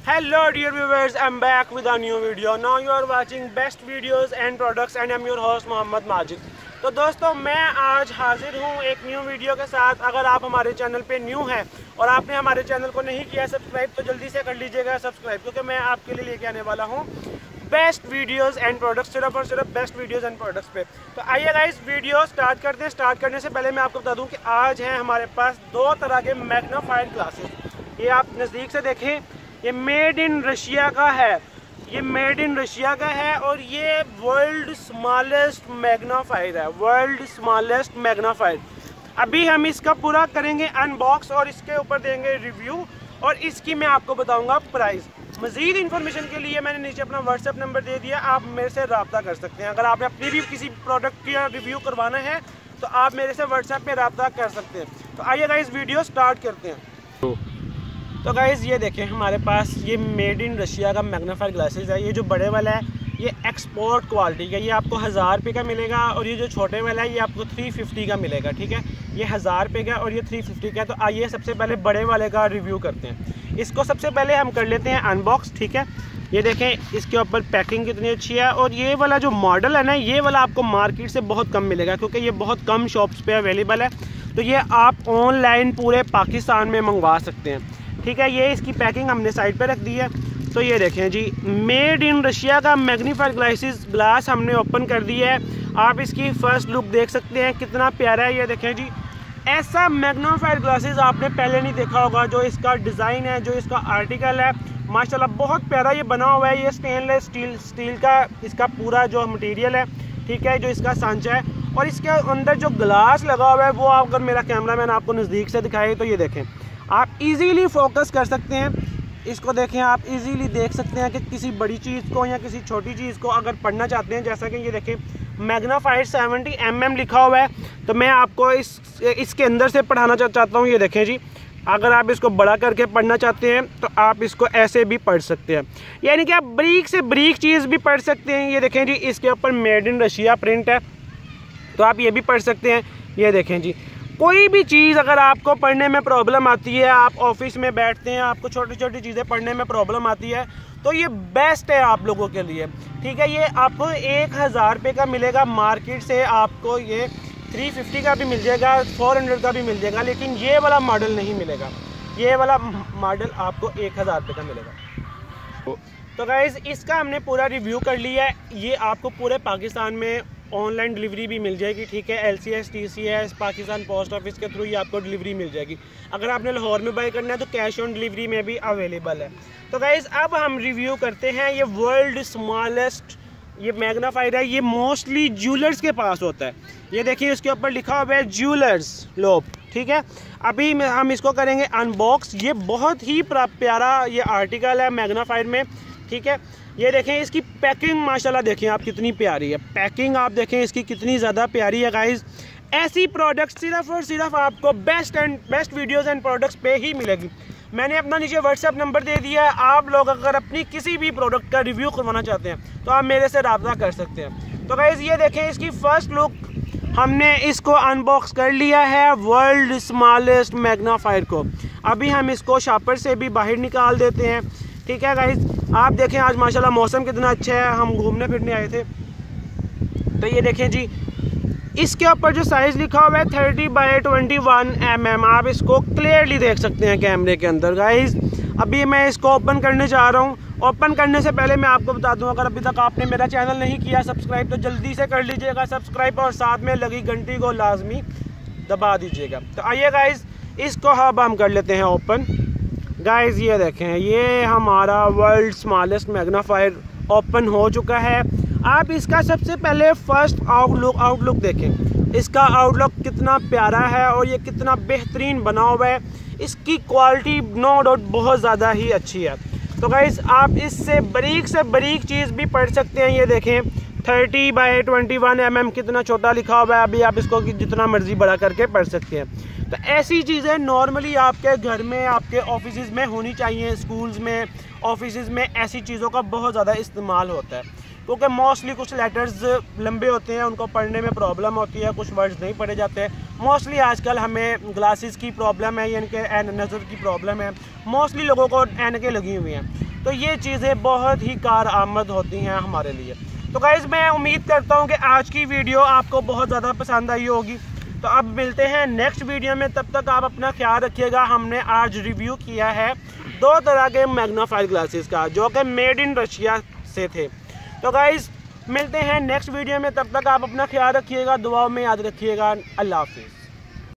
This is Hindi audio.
Hello dear viewers, I'm back with a new video. Now you are watching best videos and products and I'm your host Mohammad Majid. तो दोस्तों मैं आज हाजिर हूँ एक न्यू वीडियो के साथ। अगर आप हमारे चैनल पे न्यू हैं और आपने हमारे चैनल को नहीं किया सब्सक्राइब तो जल्दी से कर लीजिएगा सब्सक्राइब, क्योंकि मैं आपके लिए लेके आने वाला हूँ बेस्ट वीडियोस एंड प्रोडक्ट्स, सिर्फ और सिर्फ बेस्ट वीडियोस एंड प्रोडक्ट्स पे। तो आइए गाइस वीडियो स्टार्ट करते हैं। स्टार्ट करने से पहले मैं आपको बता दूँ कि आज हैं हमारे पास दो तरह के मैग्नीफाइड ग्लासेस। ये आप नज़दीक से देखें, ये मेड इन रशिया का है, ये मेड इन रशिया का है और ये वर्ल्ड स्मॉलेस्ट मैग्नीफाइड है, वर्ल्ड स्मॉलेस्ट मैग्नीफाइड। अभी हम इसका पूरा करेंगे अनबॉक्स और इसके ऊपर देंगे रिव्यू और इसकी मैं आपको बताऊंगा प्राइस। मज़ीद इन्फॉर्मेशन के लिए मैंने नीचे अपना व्हाट्सएप नंबर दे दिया, आप मेरे से रब्ता कर सकते हैं। अगर आपने अपनी भी किसी प्रोडक्ट का रिव्यू करवाना है तो आप मेरे से व्हाट्सएप पे रब्ता कर सकते हैं। तो आइए गाइस वीडियो स्टार्ट करते हैं। तो गाइज़ ये देखें हमारे पास ये मेड इन रशिया का मैग्नीफाइड ग्लासेस है। ये जो बड़े वाला है ये एक्सपोर्ट क्वालिटी का, ये आपको 1000 रुपये का मिलेगा और ये जो छोटे वाला है ये आपको 350 का मिलेगा। ठीक है, ये 1000 रुपये का और ये 350 का। तो आइए सबसे पहले बड़े वाले का रिव्यू करते हैं। इसको सबसे पहले हम कर लेते हैं अनबॉक्स। ठीक है, ये देखें इसके ऊपर पैकिंग कितनी अच्छी है और ये वाला जो मॉडल है ना, ये वाला आपको मार्केट से बहुत कम मिलेगा क्योंकि ये बहुत कम शॉप्स पे अवेलेबल है। तो ये आप ऑनलाइन पूरे पाकिस्तान में मंगवा सकते हैं। ठीक है, ये इसकी पैकिंग हमने साइड पे रख दी है। तो ये देखें जी, मेड इन रशिया का मैग्नीफाइड ग्लास हमने ओपन कर दिया है। आप इसकी फर्स्ट लुक देख सकते हैं कितना प्यारा है। ये देखें जी, ऐसा मैग्नीफाइड ग्लासेस आपने पहले नहीं देखा होगा। जो इसका डिज़ाइन है, जो इसका आर्टिकल है, माशाल्लाह बहुत प्यारा ये बना हुआ है। ये स्टेनलेस स्टील का इसका पूरा जो मटेरियल है, ठीक है, जो इसका सांचा है और इसके अंदर जो ग्लास लगा हुआ है वो अगर मेरा कैमरामैन आपको नज़दीक से दिखाए तो ये देखें, आप इजीली फोकस कर सकते हैं। इसको देखें, आप इजीली देख सकते हैं कि किसी बड़ी चीज़ को या किसी छोटी चीज़ को अगर पढ़ना चाहते हैं, जैसा कि ये देखें मैग्नीफाइड 70 mm लिखा हुआ है, तो मैं आपको इसके अंदर से पढ़ाना चाहता हूँ। ये देखें जी, अगर आप इसको बड़ा करके पढ़ना चाहते हैं तो आप इसको ऐसे भी पढ़ सकते हैं, यानी कि आप बारीक से बारीक चीज़ भी पढ़ सकते हैं। ये देखें जी, इसके ऊपर मेड इन रशिया प्रिंट है तो आप ये भी पढ़ सकते हैं। ये देखें जी, कोई भी चीज़ अगर आपको पढ़ने में प्रॉब्लम आती है, आप ऑफिस में बैठते हैं, आपको छोटी छोटी चीज़ें पढ़ने में प्रॉब्लम आती है, तो ये बेस्ट है आप लोगों के लिए। ठीक है, ये आपको 1000 रुपये का मिलेगा। मार्केट से आपको ये 350 का भी मिल जाएगा, 400 का भी मिल जाएगा, लेकिन ये वाला मॉडल नहीं मिलेगा। ये वाला मॉडल आपको 1000 रुपये का मिलेगा। तो गाइज़ इसका हमने पूरा रिव्यू कर लिया है। ये आपको पूरे पाकिस्तान में ऑनलाइन डिलीवरी भी मिल जाएगी। ठीक है, LCS TCS Pakistan post office के थ्रू ये आपको डिलीवरी मिल जाएगी। अगर आपने लाहौर में बाय करना है तो कैश ऑन डिलीवरी में भी अवेलेबल है। तो गाइज़ अब हम रिव्यू करते हैं। ये वर्ल्ड स्मॉलेस्ट ये मैग्नीफाइड है। ये मोस्टली ज्वेलर्स के पास होता है। ये देखिए इसके ऊपर लिखा हुआ है ज्वेलर्स लोब। ठीक है, अभी हम इसको करेंगे अनबॉक्स। ये बहुत ही प्यारा ये आर्टिकल है मैग्नीफाइड में। ठीक है, ये देखें इसकी पैकिंग माशाल्लाह देखें आप कितनी प्यारी है। पैकिंग आप देखें इसकी कितनी ज़्यादा प्यारी है। गाइस ऐसी प्रोडक्ट्स सिर्फ और सिर्फ आपको बेस्ट वीडियोस एंड प्रोडक्ट्स पे ही मिलेगी। मैंने अपना नीचे व्हाट्सएप नंबर दे दिया है। आप लोग अगर अपनी किसी भी प्रोडक्ट का रिव्यू करवाना चाहते हैं तो आप मेरे से रब्ता कर सकते हैं। तो गाइस ये देखें इसकी फ़र्स्ट लुक हमने इसको अनबॉक्स कर लिया है, वर्ल्ड स्मॉलेस्ट मैग्नीफाइड को। अभी हम इसको शॉपर से भी बाहर निकाल देते हैं। ठीक है गाइस, आप देखें आज माशाल्लाह मौसम कितना अच्छा है, हम घूमने फिरने आए थे। तो ये देखें जी, इसके ऊपर जो साइज़ लिखा हुआ है 30 बाय 21 mm, आप इसको क्लियरली देख सकते हैं कैमरे के अंदर। गाइस अभी मैं इसको ओपन करने जा रहा हूँ। ओपन करने से पहले मैं आपको बता दूँ, अगर अभी तक आपने मेरा चैनल नहीं किया सब्सक्राइब तो जल्दी से कर लीजिएगा सब्सक्राइब और साथ में लगी घंटी को लाजमी दबा दीजिएगा। तो आइए गाइस इसको अब हम कर लेते हैं ओपन। गाइस ये देखें, ये हमारा वर्ल्ड स्मॉलेस्ट मैग्नीफाइड ओपन हो चुका है। आप इसका सबसे पहले फर्स्ट आउटलुक देखें। इसका आउटलुक कितना प्यारा है और ये कितना बेहतरीन बना हुआ है। इसकी क्वालिटी नो डाउट बहुत ज़्यादा ही अच्छी है। तो गाइस आप इससे बारीक चीज़ भी पढ़ सकते हैं। ये देखें 30 बाय 21 mm कितना छोटा लिखा हुआ है। अभी आप इसको जितना मर्जी बड़ा करके पढ़ सकते हैं। तो ऐसी चीज़ें नॉर्मली आपके घर में, आपके ऑफिस में होनी चाहिए। स्कूल्स में, ऑफिस में ऐसी चीज़ों का बहुत ज़्यादा इस्तेमाल होता है क्योंकि मोस्टली कुछ लेटर्स लंबे होते हैं, उनको पढ़ने में प्रॉब्लम होती है, कुछ वर्ड्स नहीं पढ़े जाते। मोस्टली आजकल हमें ग्लासेस की प्रॉब्लम है, यानी कि नज़र की प्रॉब्लम है। मोस्टली लोगों को ऐनकें लगी हुई हैं। तो ये चीज़ें बहुत ही कारआमद होती हैं हमारे लिए। तो गाइज़ मैं उम्मीद करता हूँ कि आज की वीडियो आपको बहुत ज़्यादा पसंद आई होगी। तो अब मिलते हैं नेक्स्ट वीडियो में, तब तक आप अपना ख्याल रखिएगा। हमने आज रिव्यू किया है 2 तरह के मैग्नीफाइंग ग्लासेस का, जो कि मेड इन रशिया से थे। तो गाइज़ मिलते हैं नेक्स्ट वीडियो में, तब तक आप अपना ख्याल रखिएगा, दुआओं में याद रखिएगा। अल्लाह हाफिज़।